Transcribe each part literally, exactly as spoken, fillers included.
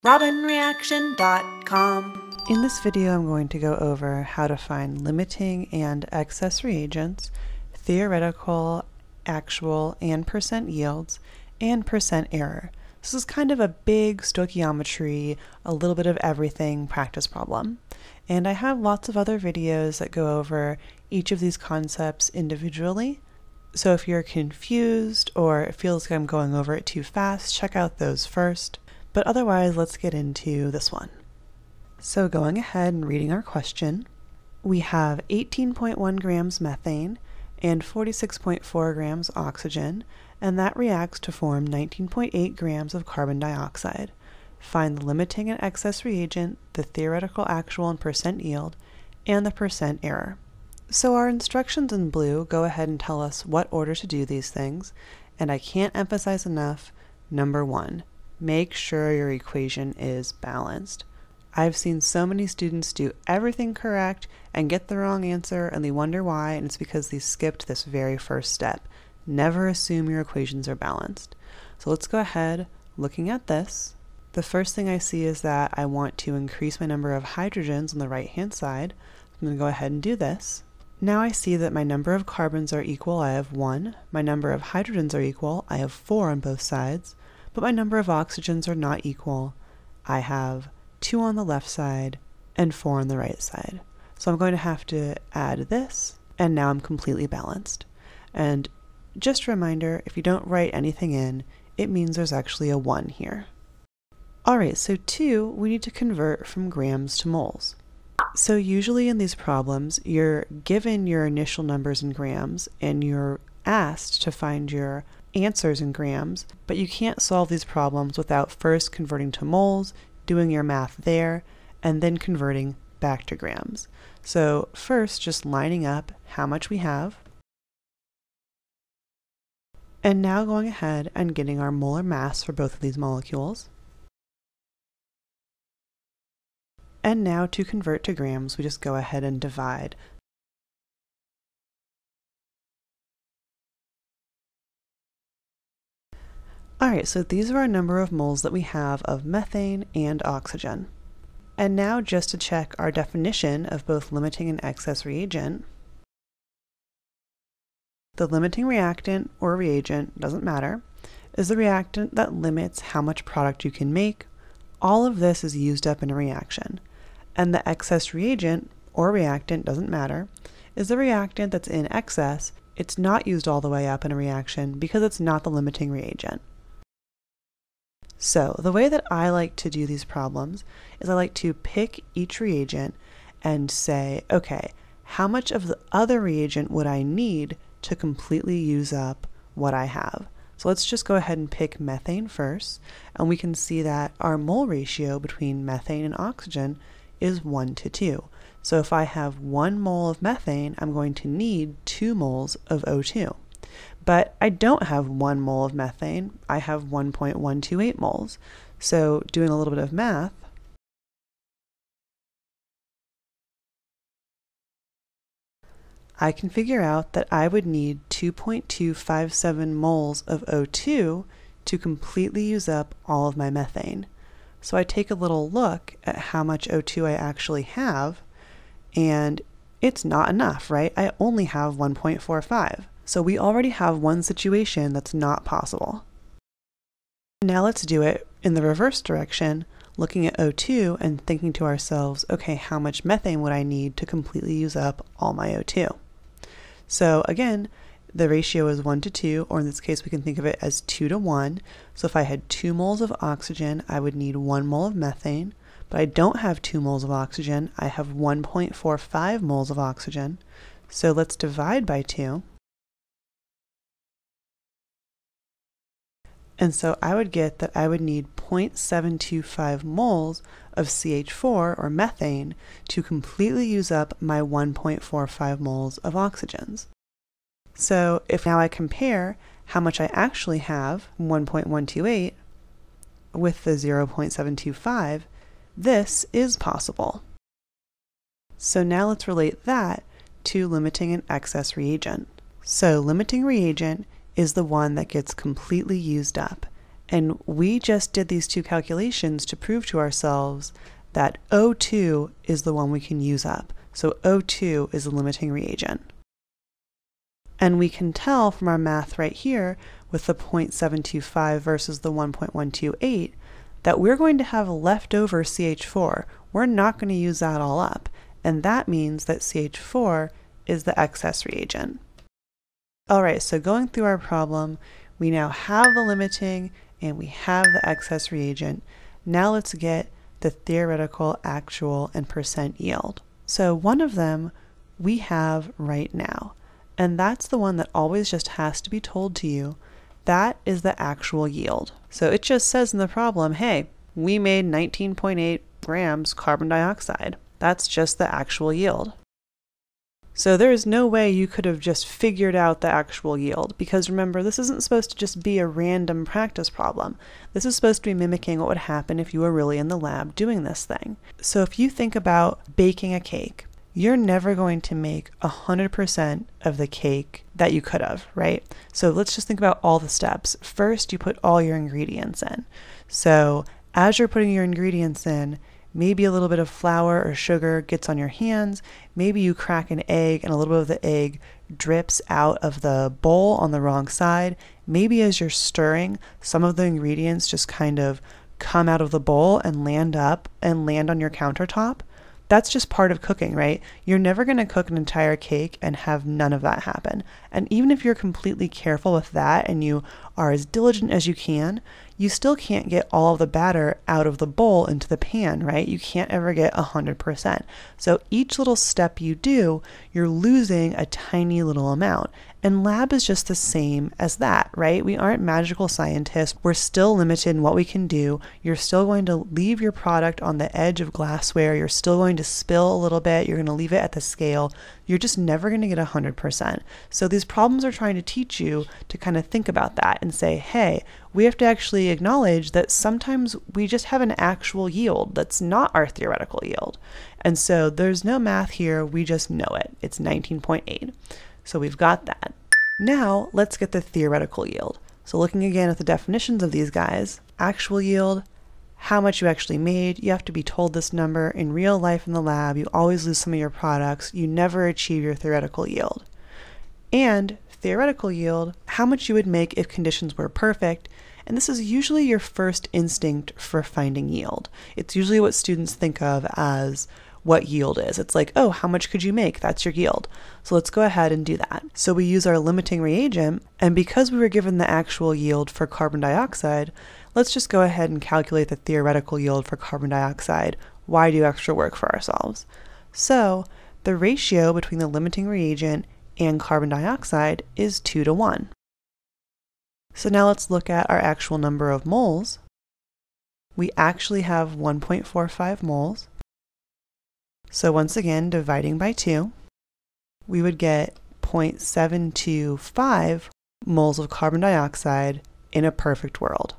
robin reaction dot com. In this video, I'm going to go over how to find limiting and excess reagents, theoretical, actual, and percent yields, and percent error. This is kind of a big stoichiometry, a little bit of everything practice problem. And I have lots of other videos that go over each of these concepts individually. So if you're confused or it feels like I'm going over it too fast, check out those first. But otherwise, let's get into this one. So going ahead and reading our question, we have eighteen point one grams methane and forty-six point four grams oxygen, and that reacts to form nineteen point eight grams of carbon dioxide. Find the limiting and excess reagent, the theoretical, actual, and percent yield, and the percent error. So our instructions in blue go ahead and tell us what order to do these things, and I can't emphasize enough, number one, make sure your equation is balanced. I've seen so many students do everything correct and get the wrong answer, and they wonder why, and it's because they skipped this very first step. Never assume your equations are balanced. So let's go ahead, looking at this. The first thing I see is that I want to increase my number of hydrogens on the right-hand side. I'm going to go ahead and do this. Now I see that my number of carbons are equal, I have one. My number of hydrogens are equal, I have four on both sides. But my number of oxygens are not equal. I have two on the left side and four on the right side. So I'm going to have to add this, and now I'm completely balanced. And just a reminder, if you don't write anything in, it means there's actually a one here. Alright, so two, we need to convert from grams to moles. So usually in these problems, you're given your initial numbers in grams, and you're asked to find your answers in grams, but you can't solve these problems without first converting to moles, doing your math there, and then converting back to grams. So first, just lining up how much we have, and now going ahead and getting our molar mass for both of these molecules. And now to convert to grams, we just go ahead and divide. Alright, so these are our number of moles that we have of methane and oxygen. And now just to check our definition of both limiting and excess reagent, the limiting reactant or reagent, doesn't matter, is the reactant that limits how much product you can make. All of this is used up in a reaction. And the excess reagent or reactant, doesn't matter, is the reactant that's in excess. It's not used all the way up in a reaction because it's not the limiting reagent. So the way that I like to do these problems is I like to pick each reagent and say, okay, how much of the other reagent would I need to completely use up what I have? So let's just go ahead and pick methane first, and we can see that our mole ratio between methane and oxygen is one to two. So if I have one mole of methane, I'm going to need two moles of O two. But I don't have one mole of methane, I have one point one two eight moles. So doing a little bit of math, I can figure out that I would need two point two five seven moles of O two to completely use up all of my methane. So I take a little look at how much O two I actually have, and it's not enough, right? I only have one point four five. So we already have one situation that's not possible. Now let's do it in the reverse direction, looking at O two and thinking to ourselves, okay, how much methane would I need to completely use up all my O two? So again, the ratio is one to two, or in this case we can think of it as two to one. So if I had two moles of oxygen, I would need one mole of methane, but I don't have two moles of oxygen, I have one point four five moles of oxygen. So let's divide by two. And so I would get that I would need zero point seven two five moles of C H four, or methane, to completely use up my one point four five moles of oxygens. So if now I compare how much I actually have, one point one two eight, with the zero point seven two five, this is possible. So now let's relate that to limiting and excess reagent. So limiting reagent is the one that gets completely used up, And we just did these two calculations to prove to ourselves that O two is the one we can use up. So O two is a limiting reagent. And we can tell from our math right here with the zero point seven two five versus the one point one two eight that we're going to have leftover C H four. We're not going to use that all up. And that means that C H four is the excess reagent. All right, so going through our problem, we now have the limiting and we have the excess reagent. Now let's get the theoretical, actual, and percent yield. So one of them we have right now, and that's the one that always just has to be told to you. That is the actual yield. So it just says in the problem, hey, we made nineteen point eight grams carbon dioxide. That's just the actual yield. So there is no way you could have just figured out the actual yield, because remember, this isn't supposed to just be a random practice problem. This is supposed to be mimicking what would happen if you were really in the lab doing this thing. So if you think about baking a cake, you're never going to make one hundred percent of the cake that you could have, right? So let's just think about all the steps. First, you put all your ingredients in. So as you're putting your ingredients in, maybe a little bit of flour or sugar gets on your hands. Maybe you crack an egg and a little bit of the egg drips out of the bowl on the wrong side. Maybe as you're stirring, some of the ingredients just kind of come out of the bowl and land up and land on your countertop. That's just part of cooking, right? You're never going to cook an entire cake and have none of that happen. And even if you're completely careful with that and you are as diligent as you can, you still can't get all of the batter out of the bowl into the pan, right? You can't ever get one hundred percent. So each little step you do, you're losing a tiny little amount. And lab is just the same as that, right? We aren't magical scientists. We're still limited in what we can do. You're still going to leave your product on the edge of glassware. You're still going to spill a little bit. You're going to leave it at the scale. You're just never going to get one hundred percent. So these problems are trying to teach you to kind of think about that and say, hey, we have to actually acknowledge that sometimes we just have an actual yield that's not our theoretical yield. And so there's no math here. We just know it. It's nineteen point eight. So we've got that. Now let's get the theoretical yield. So looking again at the definitions of these guys, actual yield, how much you actually made. You have to be told this number. In real life in the lab, you always lose some of your products. You never achieve your theoretical yield. And theoretical yield, how much you would make if conditions were perfect. And this is usually your first instinct for finding yield. It's usually what students think of as what yield is. It's like, oh, how much could you make? That's your yield. So let's go ahead and do that. So we use our limiting reagent, and because we were given the actual yield for carbon dioxide, let's just go ahead and calculate the theoretical yield for carbon dioxide. Why do extra work for ourselves? So the ratio between the limiting reagent and carbon dioxide is two to one. So now let's look at our actual number of moles. We actually have one point four five moles. So once again, dividing by two, we would get zero point seven two five moles of carbon dioxide in a perfect world.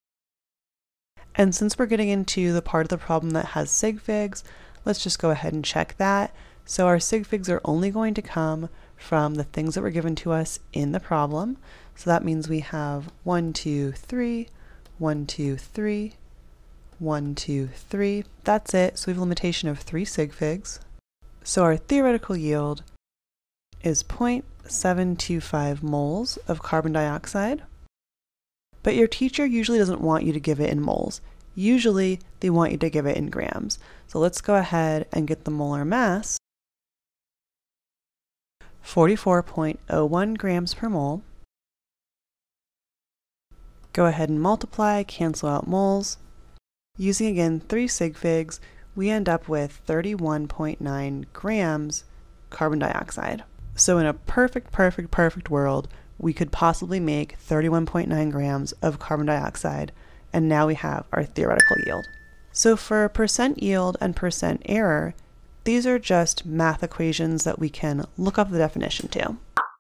And since we're getting into the part of the problem that has sig figs, let's just go ahead and check that. So our sig figs are only going to come from the things that were given to us in the problem. So that means we have one, two, three, one, two, three, one, two, three. That's it. So we have a limitation of three sig figs. So our theoretical yield is zero point seven two five moles of carbon dioxide. But your teacher usually doesn't want you to give it in moles. Usually they want you to give it in grams. So let's go ahead and get the molar mass. forty-four point zero one grams per mole. Go ahead and multiply, cancel out moles. Using again three sig figs, we end up with thirty-one point nine grams carbon dioxide. So in a perfect, perfect, perfect world, we could possibly make thirty-one point nine grams of carbon dioxide, and now we have our theoretical yield. So for percent yield and percent error, these are just math equations that we can look up the definition to.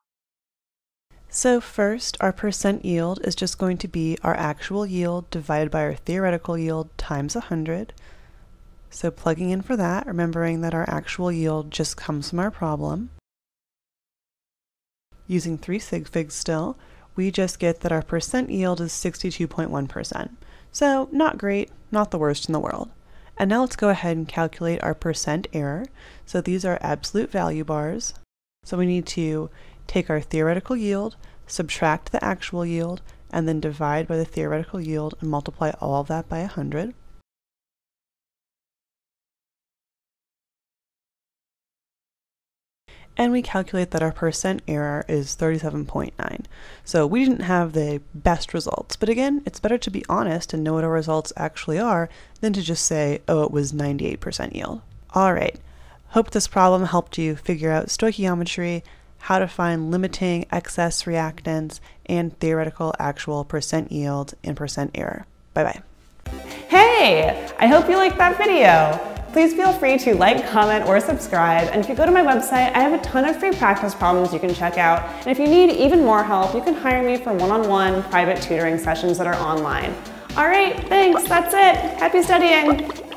So first, our percent yield is just going to be our actual yield divided by our theoretical yield times one hundred. So plugging in for that, remembering that our actual yield just comes from our problem. Using three sig figs still, we just get that our percent yield is sixty-two point one percent. So not great, not the worst in the world. And now let's go ahead and calculate our percent error. So these are absolute value bars. So we need to take our theoretical yield, subtract the actual yield, and then divide by the theoretical yield and multiply all of that by one hundred. And we calculate that our percent error is thirty-seven point nine. So we didn't have the best results, but again, it's better to be honest and know what our results actually are than to just say, oh, it was ninety-eight percent yield. All right, hope this problem helped you figure out stoichiometry, how to find limiting excess reactants, and theoretical actual percent yield and percent error. Bye-bye. Hey, I hope you liked that video. Please feel free to like, comment, or subscribe. And if you go to my website, I have a ton of free practice problems you can check out. And if you need even more help, you can hire me for one-on-one private tutoring sessions that are online. All right, thanks, that's it. Happy studying.